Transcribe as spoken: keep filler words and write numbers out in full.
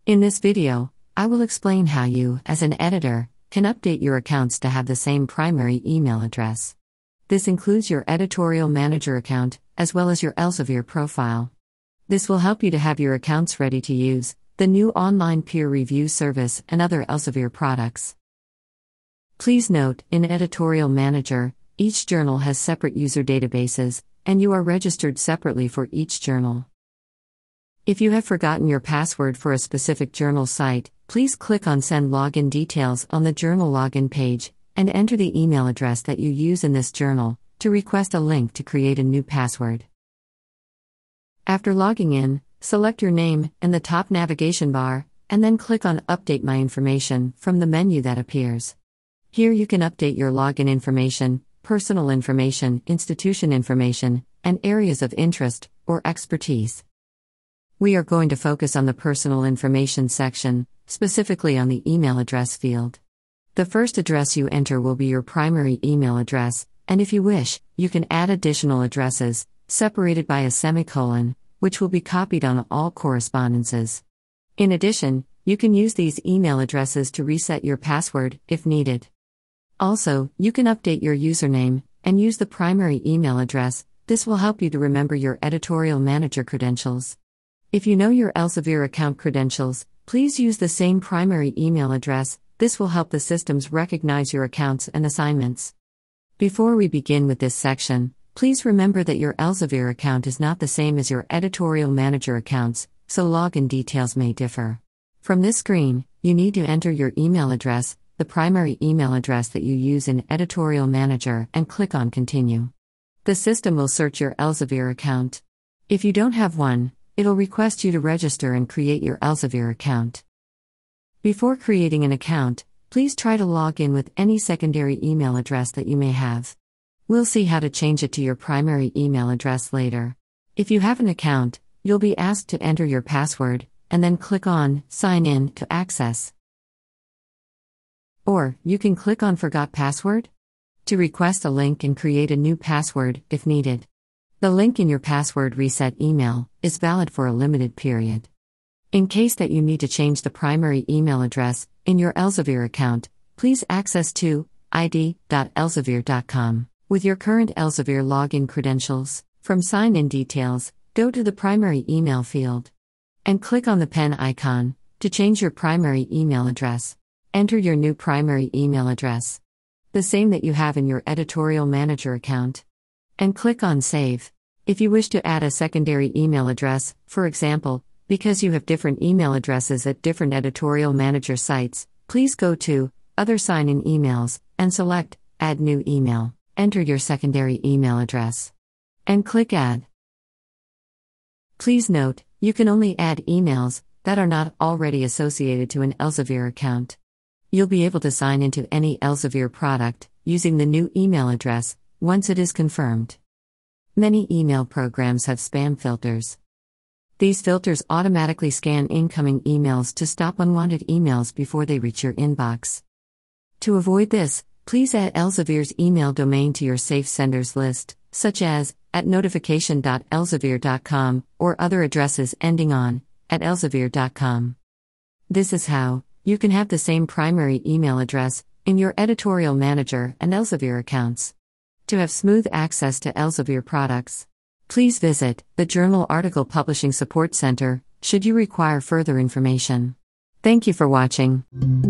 In this video, I will explain how you, as an editor, can update your accounts to have the same primary email address. This includes your Editorial Manager account, as well as your Elsevier profile. This will help you to have your accounts ready to use the new online peer review service and other Elsevier products. Please note, in Editorial Manager, each journal has separate user databases, and you are registered separately for each journal. If you have forgotten your password for a specific journal site, please click on Send Login Details on the journal login page, and enter the email address that you use in this journal to request a link to create a new password. After logging in, select your name in the top navigation bar, and then click on Update My Information from the menu that appears. Here you can update your login information, personal information, institution information, and areas of interest or expertise. We are going to focus on the personal information section, specifically on the email address field. The first address you enter will be your primary email address, and if you wish, you can add additional addresses, separated by a semicolon, which will be copied on all correspondences. In addition, you can use these email addresses to reset your password, if needed. Also, you can update your username, and use the primary email address. This will help you to remember your Editorial Manager credentials. If you know your Elsevier account credentials, please use the same primary email address. This will help the systems recognize your accounts and assignments. Before we begin with this section, please remember that your Elsevier account is not the same as your Editorial Manager accounts, so login details may differ. From this screen, you need to enter your email address, the primary email address that you use in Editorial Manager, and click on Continue. The system will search your Elsevier account. If you don't have one, it'll request you to register and create your Elsevier account. Before creating an account, please try to log in with any secondary email address that you may have. We'll see how to change it to your primary email address later. If you have an account, you'll be asked to enter your password, and then click on Sign In to access. Or, you can click on Forgot Password to request a link and create a new password, if needed. The link in your password reset email is valid for a limited period. In case that you need to change the primary email address in your Elsevier account, please access to I D dot elsevier dot com. With your current Elsevier login credentials, from Sign-in Details, go to the Primary Email field and click on the pen icon to change your primary email address. Enter your new primary email address, the same that you have in your Editorial Manager account, and click on Save. If you wish to add a secondary email address, for example, because you have different email addresses at different Editorial Manager sites, please go to Other Sign-in Emails and select Add New Email. Enter your secondary email address and click Add. Please note, you can only add emails that are not already associated to an Elsevier account. You'll be able to sign into any Elsevier product using the new email address once it is confirmed. Many email programs have spam filters. These filters automatically scan incoming emails to stop unwanted emails before they reach your inbox. To avoid this, please add Elsevier's email domain to your safe senders list, such as at notification dot elsevier dot com or other addresses ending on at elsevier dot com. This is how you can have the same primary email address in your Editorial Manager and Elsevier accounts. To have smooth access to Elsevier products, please visit the Journal Article Publishing Support Center should you require further information. Thank you for watching.